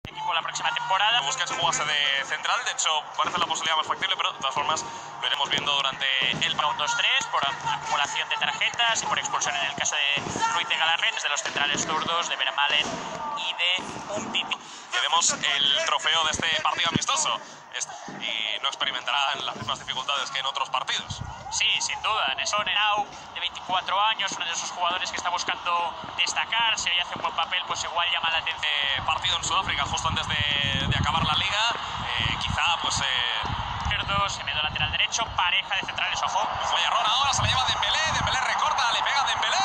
Equipo la próxima temporada. Busquets jugase de central, de hecho parece la posibilidad más factible, pero de todas formas lo iremos viendo durante el 1-2-3 por acumulación de tarjetas y por expulsión en el caso de Ruiz de Galarrén, de los centrales zurdos, de Vermaelen y de Umtiti. Y vemos el trofeo de este partido amistoso y no experimentará las mismas dificultades que en otros partidos. Sí, sin duda. Nesson Henao, de 24 años, uno de esos jugadores que está buscando destacar. Si hoy hace un buen papel, pues igual llama la atención. Partido en Sudáfrica justo antes de acabar la liga. Quizá pues... Semedo lateral derecho, pareja de centrales, ojo. Vaya error ahora, se la lleva Dembélé, Dembélé recorta, le pega Dembélé.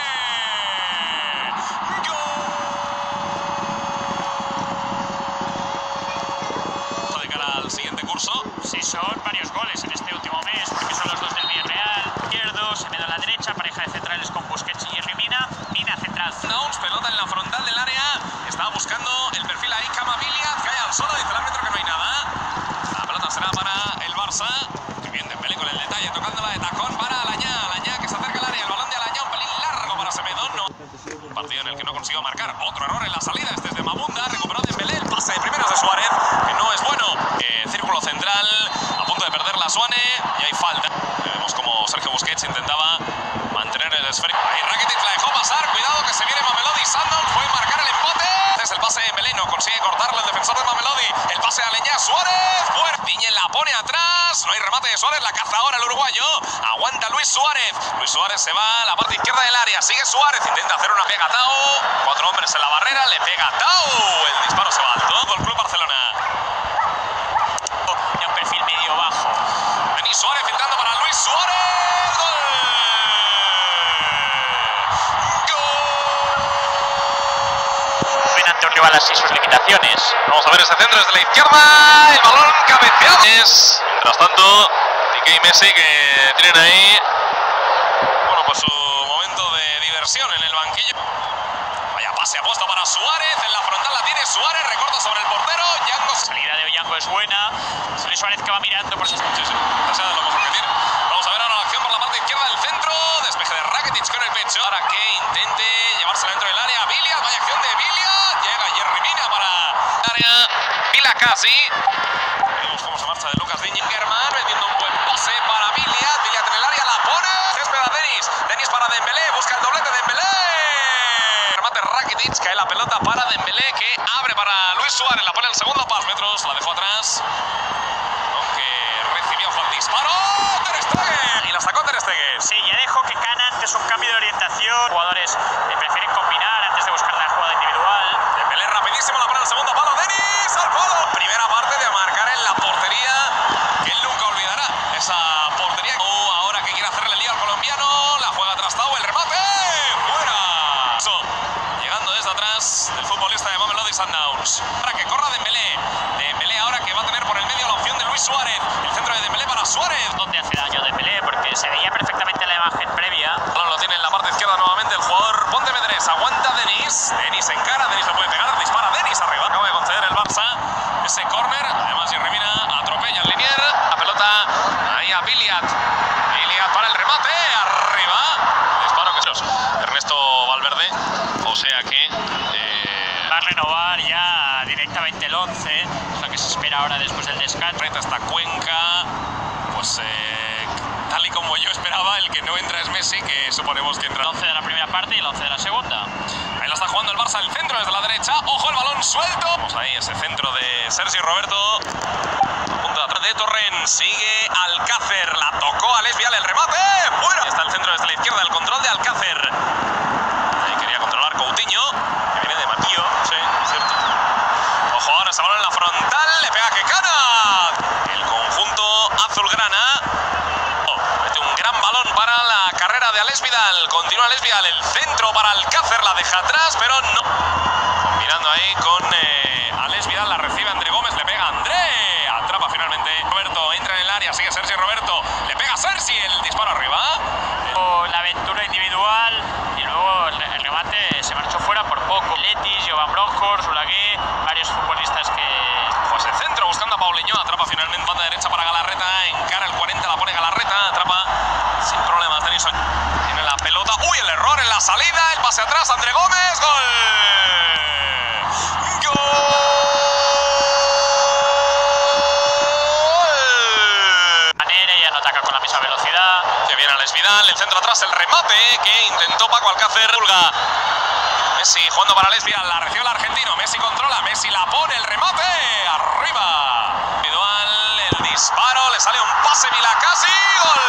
¡Gol! De cara al siguiente curso. Sí, son varios goles en este último mes, porque son los dos del Villarreal. Izquierdo, Semedo a la derecha, pareja de centrales con Busquets y Mina. Mina central. Downs, pelota en la frontal del área. Estaba buscando el perfil ahí, Camavinga, cae al suelo, dice el árbitro que no hay nada. La pelota será para el Barça. Que bien Dembélé con el detalle, tocándola de tacón para Alañá. Alañá que se acerca al área, el balón de Alañá, un pelín largo para Semedo. No. Un partido en el que no consiguió marcar. Otro error en la salida, este es de Mabunda. Recuperó Dembélé, el pase de primeras de Suárez, que no es bueno. Círculo central, a punto de perder la Suárez y hay falta. Vemos como Sergio Busquets intentaba mantener el esférico. Ahí Rakitic la dejó pasar, cuidado que se viene Mamelodi. Sandown puede marcar el embote. Es el pase de Dembélé, no consigue cortarle el defensor de Mamelodi. El pase a Aleñá, Suárez. Fuerte. Diñe la pone atrás. No hay remate de Suárez, la caza ahora el uruguayo. Aguanta Luis Suárez. Luis Suárez se va a la parte izquierda del área. Sigue Suárez, intenta hacer una pega Tau. 4 hombres en la barrera, le pega Tau. El disparo se va alto. Del Club Barcelona. Y un perfil medio bajo. Denis Suárez filtrando para Luis Suárez. Ante un rival así sus limitaciones. Vamos a ver ese centro desde la izquierda. El balón cabeceado. Mientras tanto, Piqué y Messi que tienen ahí, bueno, pues su momento de diversión en el banquillo. Vaya pase apuesto para Suárez. En la frontal la tiene Suárez. Recorta sobre el portero. Yango. Salida de Oyango es buena. Luis Suárez que va mirando por sus... Sí, demasiado lo vamos a repetir. Vamos a ver ahora la acción por la parte izquierda del centro. Despeje de Rakitic con el pecho. Ahora que intente llevársela dentro del área. Villa, vaya acción de Villa. Llega Yerry Mina para el área. Villa casi. Vemos cómo se marcha de Lucas Digne. Germán metiendo un buen pase para Villa. Villa en el área, la pone. Césped a Denis. Denis para Dembélé. Busca el doblete de Dembélé. Remate Rakitic. Cae la pelota para Dembélé que abre para Luis Suárez. La pone al segundo pas metros. La dejó atrás. Aunque recibió Juan disparo. Ter Stegen. Y la sacó Ter Stegen. Sí, ya dejó que Cana antes un cambio de orientación. Jugadores prefieren combinar antes de buscar la jugada individual. Dembélé rapidísimo, la pone al segundo palo. Denis al palo. Primera parte de marcar en la portería que él nunca olvidará. Esa portería. Ahora que quiere hacerle el lío al colombiano. La juega tras Tau. El remate. Fuera. Llegando desde atrás del futbolista de Mamelodi Sundowns. Para que corra Dembélé. Dembélé ahora que va a tener por el medio la opción de Luis Suárez. El centro de Dembélé para Suárez. Donde hace daño Dembélé porque se veía perfectamente la imagen previa. Ahora lo tiene en la parte izquierda nuevamente el jugador Pontevedrés. Aguanta Denis. Denis encara. Denis lo puede pegar. Dispara Denis arriba. Acaba de conceder el Barça ese córner. Además Yerry Mina atropella al linier. La pelota ahí a Villa. Villa para el remate. Arriba. Disparo que es Ernesto Valverde. O sea que... Va a renovar ya directamente el 11. Es lo que se espera ahora después del descanso. Reta esta Cuenca. Pues tal y como yo esperaba, el que no entra es Messi, que suponemos que entra. El 11 de la primera parte y el 11 de la segunda. Ahí la está jugando el Barça, el centro desde la derecha. Ojo, el balón suelto. Vamos ahí, ese centro de Sergi Roberto. Punta atrás de Torrent. Sigue Alcácer. La tocó a Lesbial el remate. ¡Fuera! Ahí está el centro desde la izquierda, el control de Alcácer. Ahí quería controlar Coutinho, que viene de Matío. Sí, es cierto. Ojo, ahora ese balón en la frontal. Le pega Quecana. El conjunto azulgrana. Mete un gran balón para la carrera de Alex Vidal. Continúa Alex Vidal. El centro para Alcácer. La deja atrás, pero no. Combinando ahí con Alex Vidal. La recibe André Gómez. Le pega André. Atrapa finalmente. Roberto entra en el área. Sigue Sergi Roberto. Le pega Sergi. El disparo arriba. La aventura individual y luego el remate se marchó fuera por poco. Letis, Jovan Bronkhorst, Ulagué, varios futbolistas que... Pues el centro buscando a Paulinho. Atrapa finalmente. Banda derecha para Galarreta. Encara el 40. La pone Galarreta. Atrapa sin problemas. Denison tiene la pelota. ¡Uy! El error en la salida. El pase atrás. André Gómez. ¡Gol! ¡Gol! tras el remate que intentó Paco Alcácer. Pulga. Messi jugando para Lesbia, la recibe el argentino. Messi controla, Messi la pone, el remate. Arriba. Individual, el disparo, le sale un pase Milacasi. ¡Gol!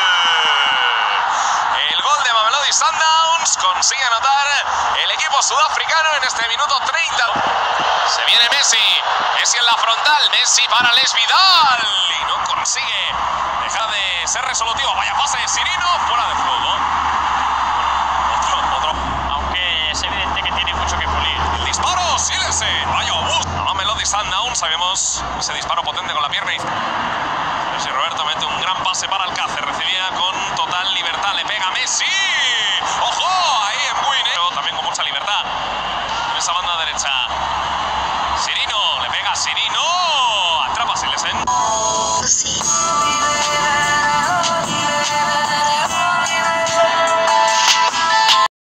El gol de Mamelodi Sundowns consigue anotar el equipo sudafricano en este minuto 30. Se viene Messi, Messi en la frontal, Messi para Les Vidal y no consigue dejar de ser resolutivo. Vaya pase de Sirino, fuera de juego. Otro. Aunque es evidente que tiene mucho que pulir. El disparo, síguese. Vaya obús. Mamelodi Sundowns, sabemos ese disparo potente con la pierna izquierda. Si Roberto mete un gran pase para Alcácer, recibía con total libertad, le pega Messi. ¡Ojo! Ahí en muy negro, también con mucha libertad. En esa banda derecha.